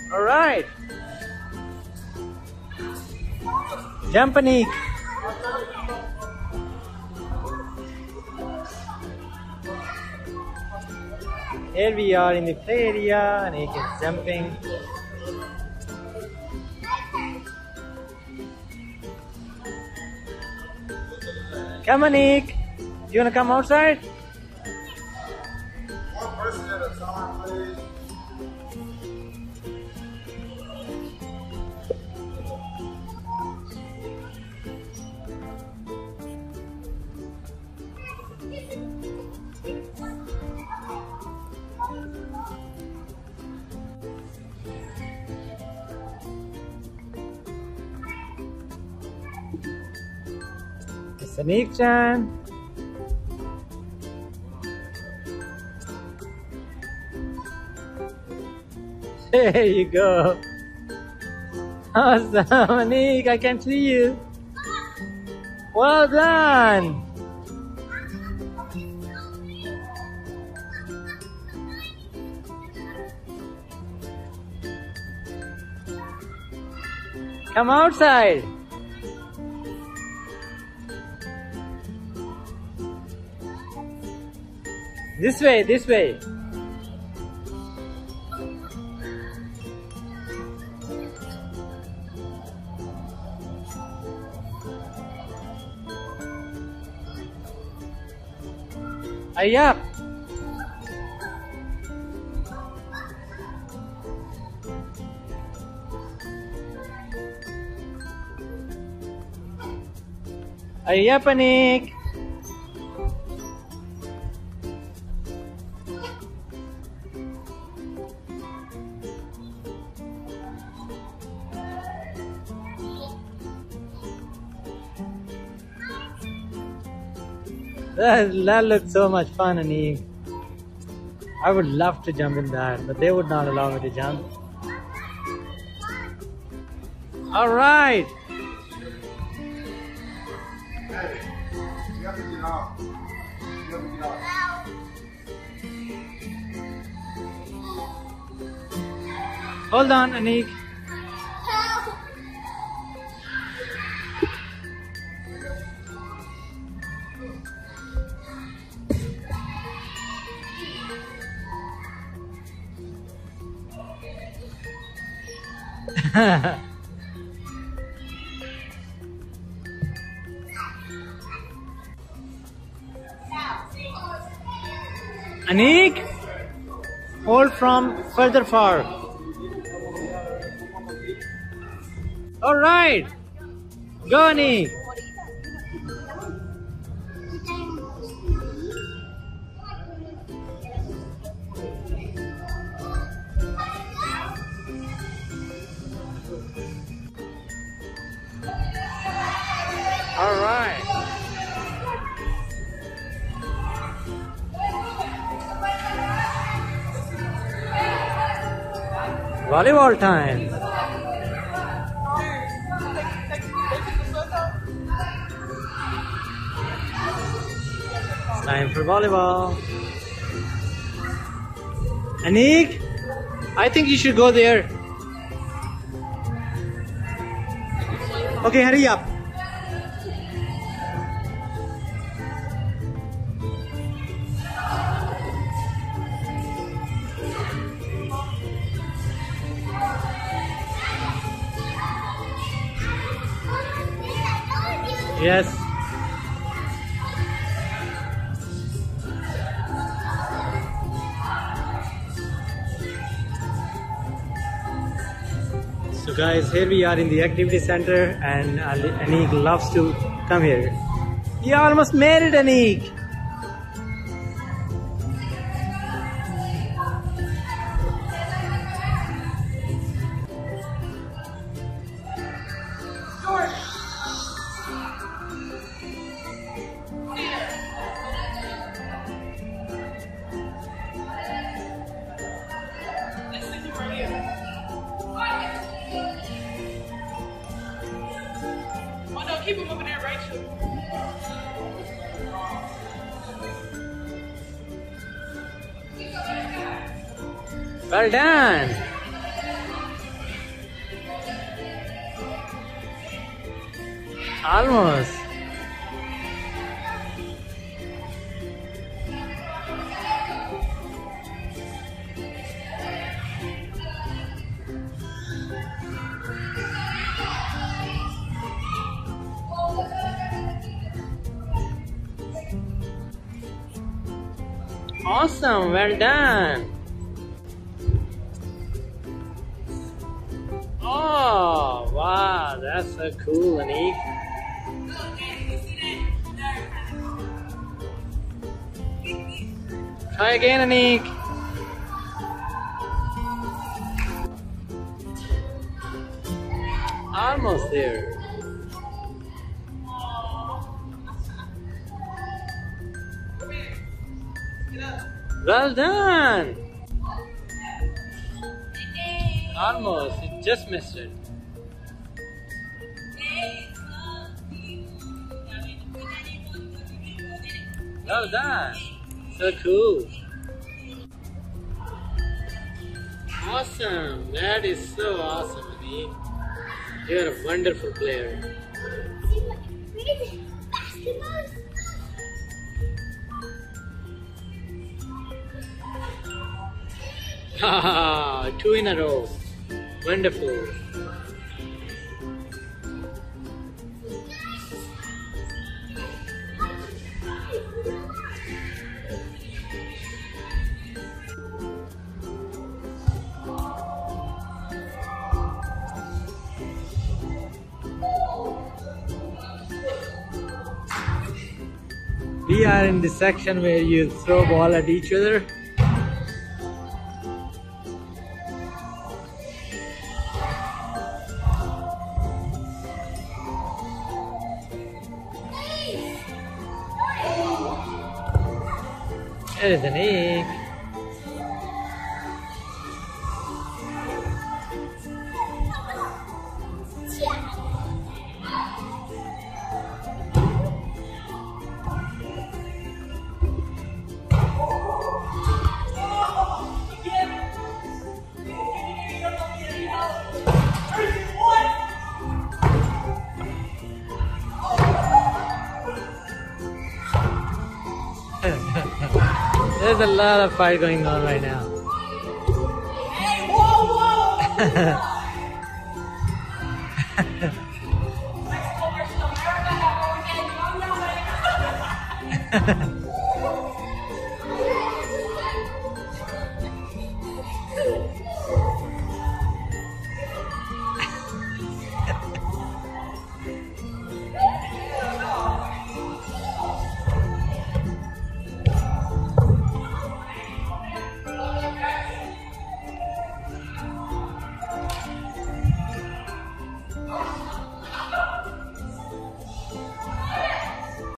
All right. Jump, Aniq. Here we are in the play area. Aniq is jumping. Come, Aniq. Do you want to come outside? One person at a time, please. It's Aniq-chan. There you go. Awesome, Aniq. I can see you. Well done. Come outside. This way, this way. Hurry up. Hurry up, Aniq. That looks so much fun, Aniq. I would love to jump in that, but they would not allow me to jump. All right. Hey, you have to get off. You have to get off. Hold on, Aniq. Aniq, hold from further far. All right, go, Aniq. All right. Volleyball time. It's time for volleyball. Aniq, I think you should go there. Okay, hurry up. Yes. So guys, here we are in the activity center and Aniq loves to come here. You almost made it, Aniq. Keep him over there, Rachel. Well done. Almost. Awesome, well done. Oh, wow, that's so cool, Aniq. Try again, Aniq. Almost there. Well done. Almost, you just missed it. Well done. So cool. Awesome. That is so awesome, Aniq. You're a wonderful player. Haha, 2 in a row. Wonderful. We are in the section where you throw ball at each other. There's an egg. There's a lot of fight going on right now. Hey, whoa, whoa!